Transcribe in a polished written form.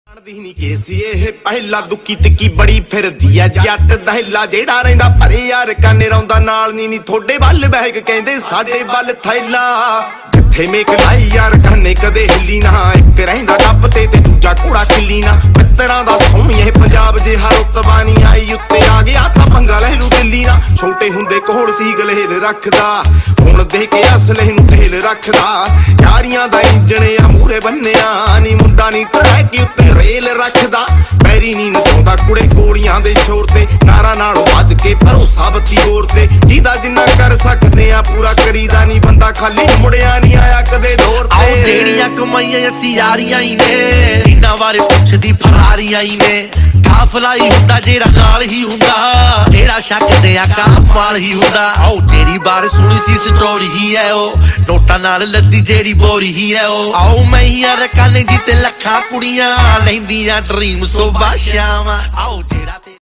ਦੀ ਨਹੀਂ ਕੇਸੀ ਇਹ ਪਹਿਲਾ ਦੁੱਕੀ ਤਿੱਕੀ ਬੜੀ ਫਿਰਦੀ ਐ ਜੱਟ ਦਹਿਲਾ ਜਿਹੜਾ ਰਹਿੰਦਾ ਭਰੇ ਯਾਰ ਕਾਨੇ ਰੌਂਦਾ ਨਾਲ ਨੀ ਥੋੜੇ ਵੱਲ ਬਹਿਗ ਕਹਿੰਦੇ ਸਾਡੇ ਵੱਲ ਥੈਲਾ ਕਿੱਥੇ ਮੇਕ ਲਾਈ ਯਾਰ ਕਾਨੇ ਕਦੇ ਹਿੱਲੀ ਨਾ ਇੱਕ ਰਹਿੰਦਾ ਟੱਪ ਤੇ ਦੂਜਾ ਘੋੜਾ ਖਿੱਲੀ ਨਾ ਮਿੱਤਰਾਂ ਦਾ ਸੋਹਣੀ ਇਹ ਪੰਜਾਬ ਜੇ ਹਰ ਉਤਬਾਨੀ ਆਈ ਉੱਤੇ ਆ ਗਿਆ ਤਾਂ ਪੰਗਾ ਲੈ ਲੂ ਦਿੱਲੀ ਨਾ ਛੋਟੇ ਹੁੰਦੇ ਕੋਹੜ ਸੀ ਗਲੇਲ ਰੱਖਦਾ ਹੁਣ ਦੇ ਕੇ ਅਸਲੇ ਨੂੰ ਢੇਲ ਰੱਖਦਾ ਯਾਰੀਆਂ ਦਾ ਇੰਜਣ ਆ ਮੂਰੇ ਬੰਨਿਆ ਨੀ ਮੁੰਡਾ ਨੀ ਟਰੈਕ ਉੱਤੇ ਰੇਲ ਰੱਖਦਾ ਪੈਰੀ ਨੀ ਨਚਾਉਂਦਾ ਕੁੜੇ ਗੋਲੀਆਂ ਦੇ ਸ਼ੋਰ ਤੇ ਨਾਰਾ ਨਾਲੋਂ ਵੱਧ ਕੇ ਭਰੋਸਾ ਬੱਤੀ ਹੋਰ ਤੇ ਜਿਹਦਾ ਜਿੰਨਾ ਕਰ ਸਕਦੇ ਆ ਪੂਰਾ ਕਰੀਦਾ ਨੀ ਬੰਦਾ ਖਾਲੀ ਮੁੜਿਆ ਨੀ ਆਇਆ ਕਦੇ ਦੌਰ ਤੇ ਆਓ ਜਿਹੜੀਆਂ ਕਮਾਈਆਂ ਅਸੀਂ ਯਾਰੀਆਂ ਹੀ ਨੇ ਜਿੰਨਾ ਬਾਰੇ ਪੁੱਛਦੀ ਫਰਾਰੀਆਂ ਹੀ ਨੇ ਕਾਫਲਾ ਹੀ ਹੁੰਦਾ ਜਿਹੜਾ ਨਾਲ ਹੀ ਹੁੰਦਾ ਜਿਹੜਾ ਸ਼ੱਕਦੇ ਆ ਕਾਫਾਲ ਹੀ ਹੁੰਦਾ ਆਓ ਜਿਹੜੀ ਬਾਰ ਸੁਣੀ ਸੀ ਸਟੋਰੀ ਹੀ ਹੈ ਉਹ ਨੋਟਾਂ ਨਾਲ ਲੱਦੀ ਜਿਹੜੀ ਬੋਰੀ ਹੀ ਹੈ ਉਹ ਆਓ ਮੈਂ ਯਾਰ ਕਾਨੇ ਜੀ ਤੇ ਲੱਖਾਂ ਕੁੜੀਆਂ ਲੈਂਦੀਆਂ ਡ੍ਰੀਮ ਸੋ ਬਾਸ਼ਾਵਾਂ ਆਓ ਜਿਹੜਾ